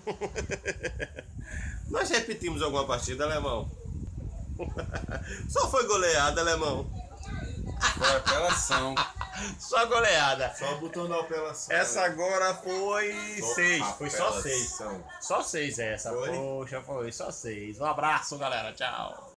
Nós repetimos alguma partida, Alemão? Só foi goleada, Alemão. Foi apelação. Só goleada. Só o botão da apelação. Essa agora foi 6. Foi só Apelação. 6. Só 6 essa. Foi? Poxa, foi só 6. Um abraço, galera. Tchau.